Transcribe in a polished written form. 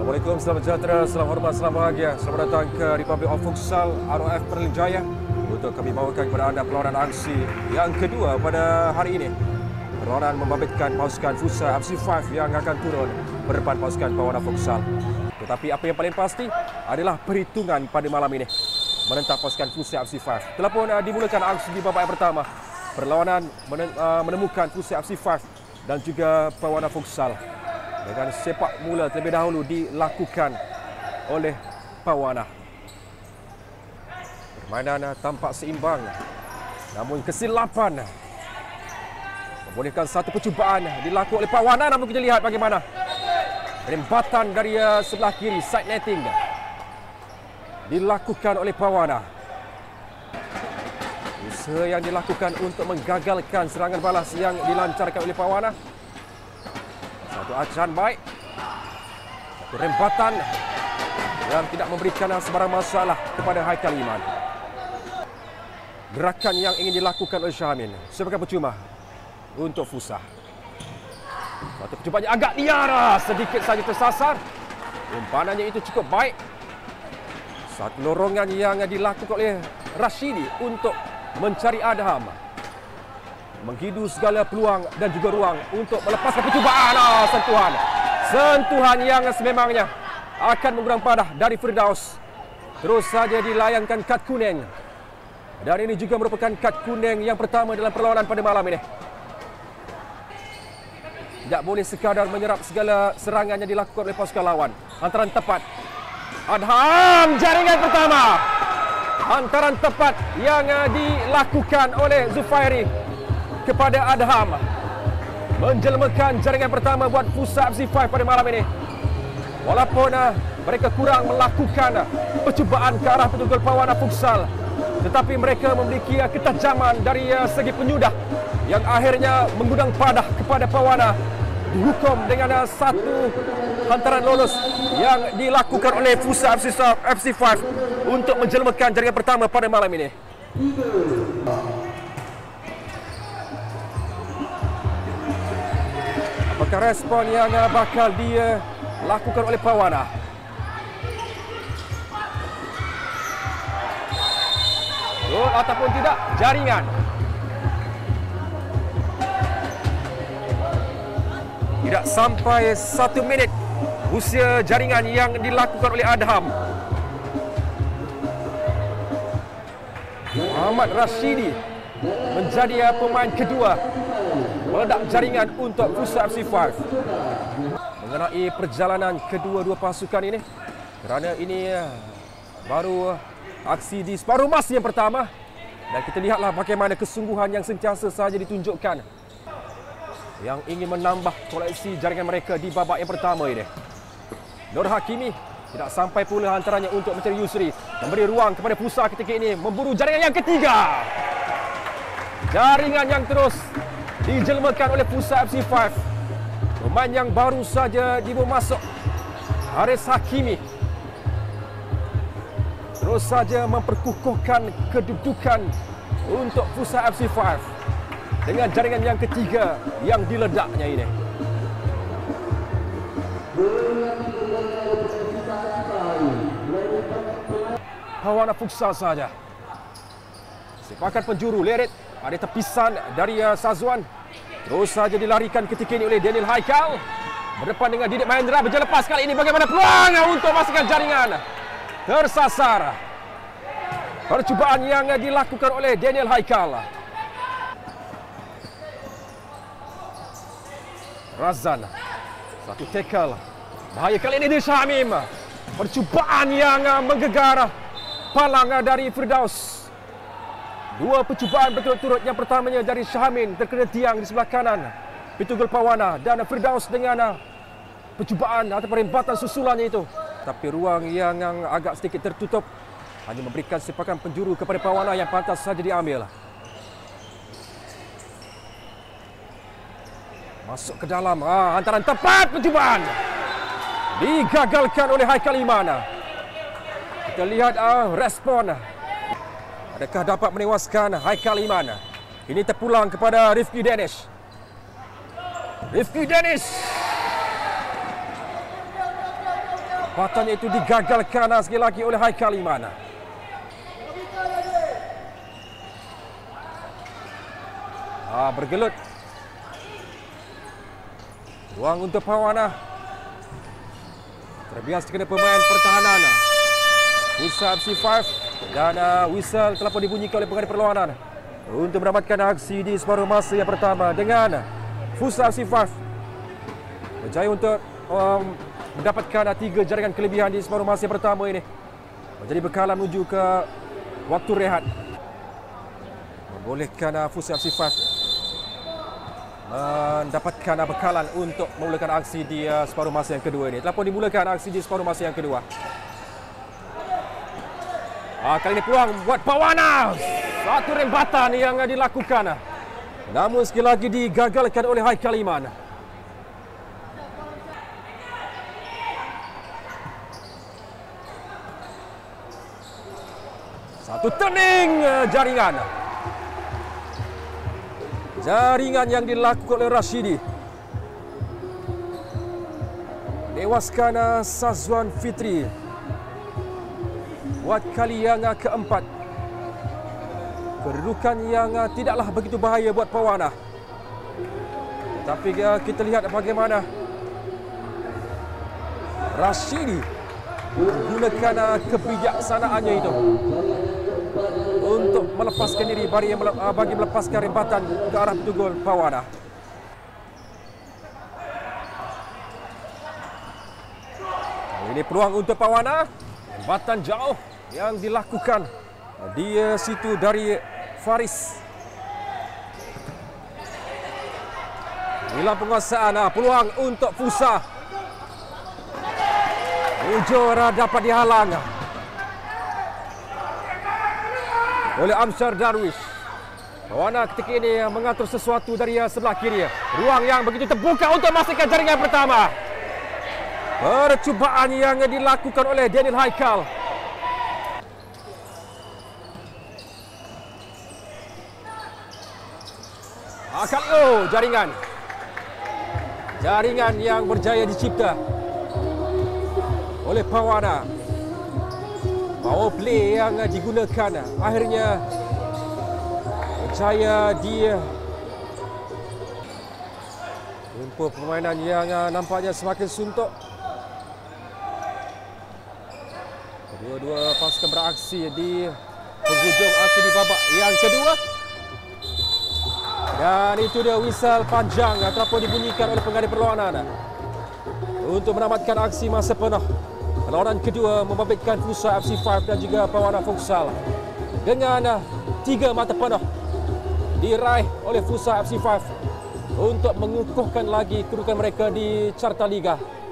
Assalamualaikum, selamat sejahtera, salam hormat, salam bahagia. Selamat datang ke Republic of Futsal ROF Perlis Jaya untuk kami bawakan kepada anda perlawanan aksi yang kedua pada hari ini. Perlawanan membabitkan pasukan Futsal FC5 yang akan turun berdepan pasukan Perwana Futsal. Tetapi apa yang paling pasti adalah perhitungan pada malam ini menentang pasukan Futsal FC5. Telah pun dimulakan aksi di babak yang pertama. Perlawanan menemukan Futsal FC5 dan juga Perwana Futsal. Dengan sepak mula terlebih dahulu dilakukan oleh Perwana. Permainan tampak seimbang, namun kesilapan membolehkan satu percubaan dilakukan oleh Perwana. Namun kita lihat bagaimana rembatan dari sebelah kiri, side netting dilakukan oleh Perwana. Usaha yang dilakukan untuk menggagalkan serangan balas yang dilancarkan oleh Perwana. Satu acahan baik, satu rembatan yang tidak memberikan sebarang masalah kepada Haikal Iman. Gerakan yang ingin dilakukan oleh Syahamin sebagai percuma untuk Futsal. Satu percubaan yang agak liar, sedikit saja tersasar. Umpanannya itu cukup baik. Satu lorongan yang dilakukan oleh Rashidi untuk mencari Adham. Menghidu segala peluang dan juga ruang untuk melepaskan percubaan. Sentuhan yang sememangnya akan mengurang padah dari Firdaus. Terus saja dilayangkan kad kuning. Dan ini juga merupakan kad kuning yang pertama dalam perlawanan pada malam ini. Tidak boleh sekadar menyerap segala serangan yang dilakukan oleh pasukan lawan. Hantaran tepat. Adham, jaringan pertama. Hantaran tepat yang dilakukan oleh Zufairi kepada Adham menjelmakan jaringan pertama buat Futsal FC5 pada malam ini. Walaupun mereka kurang melakukan percubaan ke arah pentunggul Perwana Futsal, tetapi mereka memiliki ketajaman dari segi penyudah yang akhirnya mengundang padah kepada Perwana. Dihukum dengan satu hantaran lolos yang dilakukan oleh Futsal FC5 untuk menjelmakan jaringan pertama pada malam ini. Apakah respon yang bakal dilakukan oleh Perwana? Gol ataupun tidak, jaringan. Tidak sampai 1 minit usia jaringan yang dilakukan oleh Adham. Muhammad Rashidi menjadi pemain kedua meledak jaringan untuk Futsal FC5. Mengenai perjalanan kedua-dua pasukan ini, kerana ini baru aksi di separuh masa yang pertama, dan kita lihatlah bagaimana kesungguhan yang sentiasa saja ditunjukkan yang ingin menambah koleksi jaringan mereka di babak yang pertama ini. Nur Hakimi tidak sampai pula hantarannya untuk mencari Yusri, memberi ruang kepada Futsal ketika ini memburu jaringan yang ketiga. Jaringan yang terus dijelmakan oleh Futsal FC5. Pemain yang baru saja dibawa masuk, Haris Hakimi, terus saja memperkukuhkan kedudukan untuk Futsal FC5 dengan jaringan yang ketiga yang diledaknya ini. Perwana Futsal saja. Sepakat penjuru Lerit, ada tepisan dari Sazwan. Terus saja dilarikan ketika ini oleh Daniel Haikal. Berdepan dengan Didik Mahendra. Berjalan lepas kali ini. Bagaimana peluang untuk masukkan jaringan? Tersasar. Percubaan yang dilakukan oleh Daniel Haikal. Razan. Satu tackle. Bahaya kali ini di Syamim. Percubaan yang menggegar palang dari Firdaus. Dua percubaan berturut-turut. Yang pertamanya dari Syahamin terkena tiang di sebelah kanan pentunggul Perwana, dan Firdaus dengan percubaan atau perembatan susulannya itu. Tapi ruang yang agak sedikit tertutup hanya memberikan sepakan penjuru kepada Perwana yang pantas saja diambil. Masuk ke dalam, hantaran tepat, percubaan digagalkan oleh Haikal Iman. Kita lihat respon. Adakah dapat menewaskan Haikal Iman? Ini terpulang kepada Rifki Danish. Rifki Danish Batannya itu digagalkan sekali lagi oleh Haikal Iman. Bergelut. Ruang untuk Perwana. Terbias kena pemain pertahanan. Futsal FC5 dan whistle telah pun dibunyikan oleh pengadil perlawanan untuk mendapatkan aksi di separuh masa yang pertama dengan Futsal FC5 berjaya untuk mendapatkan 3 jaringan kelebihan di separuh masa yang pertama ini. Menjadi bekalan menuju ke waktu rehat. Membolehkan Futsal FC5 mendapatkan bekalan untuk memulakan aksi di separuh masa yang kedua ini. Telah pun dimulakan aksi di separuh masa yang kedua. Kali ini peluang buat Perwana. Satu rembatan yang dilakukan. Namun sekali lagi digagalkan oleh Haikal Iman. Satu turning jaringan. Jaringan yang dilakukan oleh Rashidi. Menewaskan Sazwan Fitri. Buat kali yang keempat. Kedudukan yang tidaklah begitu bahaya buat Perwana. Tetapi kita lihat bagaimana Rashidi menggunakan kebijaksanaannya itu untuk melepaskan diri bagi melepaskan rembatan ke arah pentunggul Perwana. Ini peluang untuk Perwana. Rembatan jauh yang dilakukan di situ dari Faris. Inilah penguasaan peluang untuk Fusa. Ujur dapat dihalang oleh Amsyar Darwish. Perwana ketika ini mengatur sesuatu dari sebelah kiri. Ruang yang begitu terbuka untuk memastikan jaringan pertama. Percubaan yang dilakukan oleh Daniel Haikal. Jaringan. Jaringan yang berjaya dicipta oleh Perwana. Power play yang digunakan akhirnya berjaya dia tempoh permainan yang nampaknya semakin suntuk. Dua-dua pasukan beraksi di penghujung aksi di babak yang kedua. Dan itu dia whistle panjang ataupun dibunyikan oleh pengadil perlawanan untuk menamatkan aksi masa penuh. Perlawanan kedua membabitkan Futsal FC5 dan juga Perwana Futsal dengan 3 mata penuh diraih oleh Futsal FC5 untuk mengukuhkan lagi kedudukan mereka di carta liga.